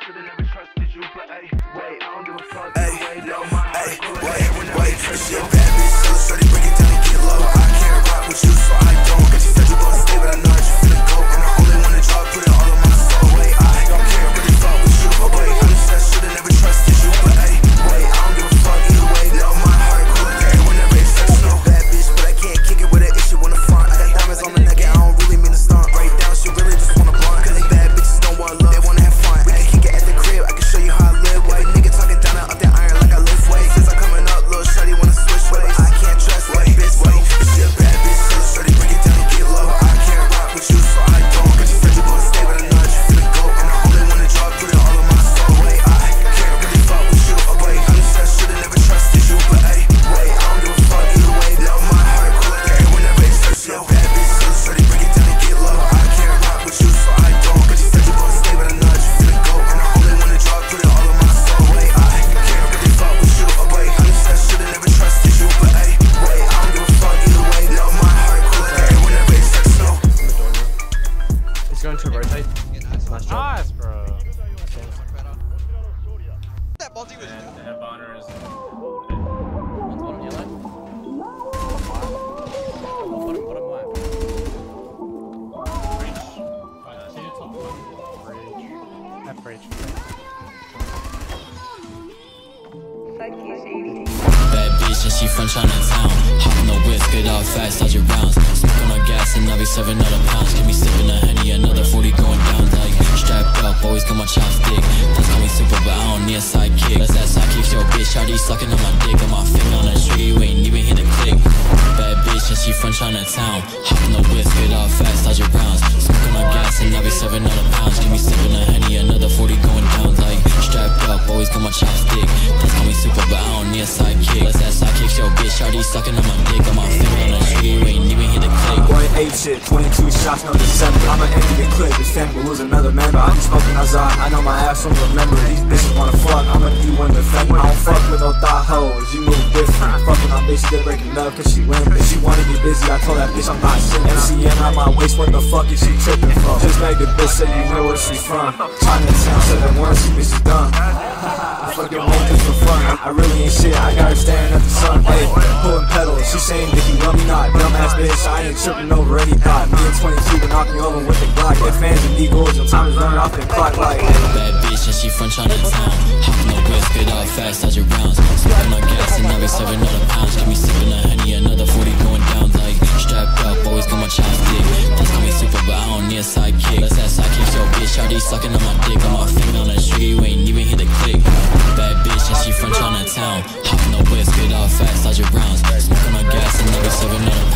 should've never trusted you, but hey, wait, I don't give a fuck. Hey, no, wait, she a bad bitch, so shorty break it down and get low. I can't rock with you, so I don't. Cause you said you gon' stay, but I know that you finna go. And I only wanna drop, put it all on my soul. Wait, I don't care, really fuck with you. Oh wait, I just said should've never trusted you, but hey, wait, I don't give a fuck either way. No, my heart cool like everyone never exceptional. Bad bitch, but I can't kick it with an issue on the front. I got diamonds on the neck and I don't really mean to stunt. Break down, she really just wanna blunt. Cause these bad bitches don't want love, they wanna have fun. We can kick it at the crib, I can show you how I live. White nigga talking down and up that iron like I lift weight. Since I'm coming up, little shorty wanna switch ways. I can't trust that bitch, wait. She a bad bitch, so shorty break it down and get low. I can't rock with you, so I don't. Cause you said you gon' stay, but I know that you finna go. And I only wanna drop, put it all on my soul. Wait, I can't really fuck with you. Oh wait, I just said should've never trusted you, but hey, wait, I don't give a fuck either way. No, my heart cool like everyone never accepts you. Bad bitch, so shorty break it down and get low. I can't rock with you, so I don't. Cause you said you gon' stay, but I know that you finna go. And I only wanna drop, put it all on my soul. Wait, I can't really fuck with you. Oh wait, I just said should've never trusted you, but hey, wait, I don't give a fuck either way. No, my heart cool like everyone never accepts you. He's going to rotate. Nice job. Nice, bro. That multi was doing. The headliner is One's bottom yellow. Bottom white. That breach. Fuck you, Shady. Bad bitch and she from chinatown. Hop in the whip, get out fast, dodge your rounds. Smoking on gas and I'll be serving other pounds. Give me sipping a Henny, another 40 going down. Like strapped up, always got my chopstick. That's call me super, but I don't need a sidekick. That's that sidekick, yo bitch, shawty sucking on my dick. Got my finger on the tree, you ain't even hit the click. Bad bitch and she from chinatown. Hop in the whip, get out fast, dodge your rounds. Smoking on gas and I'll be serving other pounds. Give me sipping a Henny, another 40 going down. Like strapped up, always got my chopstick. That's call me super, but I don't need a sidekick. That's that sidekick, yo bitch, shawty sucking on my dick. Got my finger on the tree, you ain't even hit the click. Going 8 shit, 22 shots, no December. I'm an enemy to clip, this family will lose another member. I be smoking outside, I know my ass won't remember. These bitches wanna fuck, I'm gonna be one defender. I don't fuck with no thought hoes, you move different. Fucking on bitch, still breaking up cause she win. If she wanna get busy, I told that bitch I'm not shit. MCM on my waist, what the fuck is she tripping for? Just make the bitch say you know where she from. Chinatown, said that once, she bitch is done. I fucking make this for fun, I really ain't shit, I got her staring at the sun. Hey, pulling pedals, she saying that you love me not. Dumbass bitch, I ain't tripping over any thought. Me and 22 would knock me over with the Glock. Get fans and eagles, your time is running off the clock like. Bad bitch and she from chinatown. Hop in the whip, get out fast, dodge your rounds. Smoking on gas and I'll be serving other pounds. Give me sipping a Henny, another 40 going down. Like strapped up, always got my chopstick. That's call me super, but I don't need a sidekick. That's that sidekick, yo bitch, shawty sucking on my dick. Got my finger on the tree, you ain't even hit the click. Bad bitch and she from chinatown. Hop in the whip, get out fast, dodge your rounds. Smoking on gas and I'll be serving other